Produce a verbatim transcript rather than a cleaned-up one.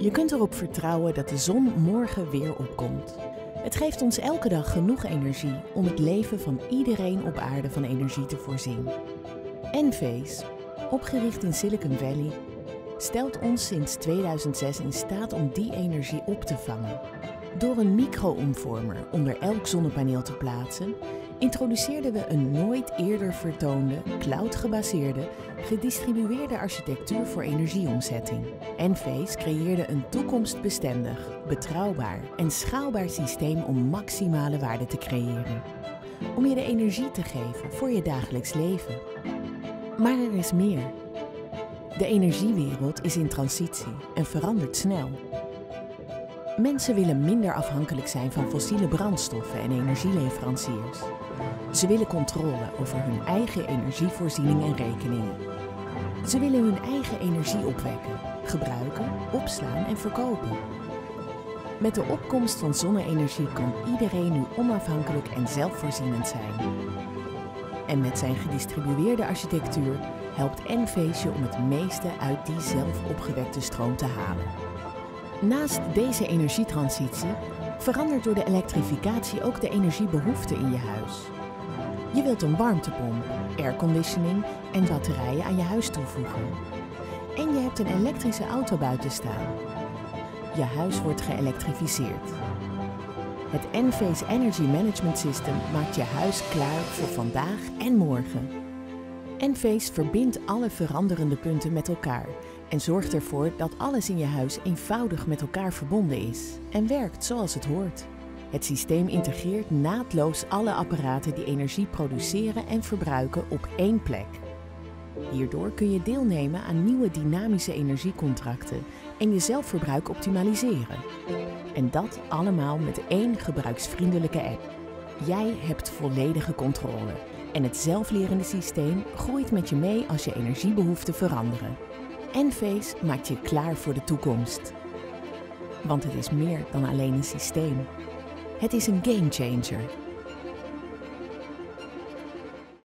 Je kunt erop vertrouwen dat de zon morgen weer opkomt. Het geeft ons elke dag genoeg energie om het leven van iedereen op aarde van energie te voorzien. Enphase, opgericht in Silicon Valley, stelt ons sinds tweeduizend zes in staat om die energie op te vangen. Door een micro-omvormer onder elk zonnepaneel te plaatsen, introduceerden we een nooit eerder vertoonde, cloud-gebaseerde, gedistribueerde architectuur voor energieomzetting. Enphase creëerde een toekomstbestendig, betrouwbaar en schaalbaar systeem om maximale waarde te creëren. Om je de energie te geven voor je dagelijks leven. Maar er is meer. De energiewereld is in transitie en verandert snel. Mensen willen minder afhankelijk zijn van fossiele brandstoffen en energieleveranciers. Ze willen controle over hun eigen energievoorziening en rekeningen. Ze willen hun eigen energie opwekken, gebruiken, opslaan en verkopen. Met de opkomst van zonne-energie kan iedereen nu onafhankelijk en zelfvoorzienend zijn. En met zijn gedistribueerde architectuur helpt Enphase je om het meeste uit die zelf opgewekte stroom te halen. Naast deze energietransitie verandert door de elektrificatie ook de energiebehoefte in je huis. Je wilt een warmtepomp, airconditioning en batterijen aan je huis toevoegen. En je hebt een elektrische auto buiten staan. Je huis wordt geëlektrificeerd. Het Enphase Energy Management System maakt je huis klaar voor vandaag en morgen. Enphase verbindt alle veranderende punten met elkaar en zorgt ervoor dat alles in je huis eenvoudig met elkaar verbonden is en werkt zoals het hoort. Het systeem integreert naadloos alle apparaten die energie produceren en verbruiken op één plek. Hierdoor kun je deelnemen aan nieuwe dynamische energiecontracten en je zelfverbruik optimaliseren. En dat allemaal met één gebruiksvriendelijke app. Jij hebt volledige controle en het zelflerende systeem groeit met je mee als je energiebehoeften veranderen. Enphase maakt je klaar voor de toekomst. Want het is meer dan alleen een systeem. Het is een gamechanger.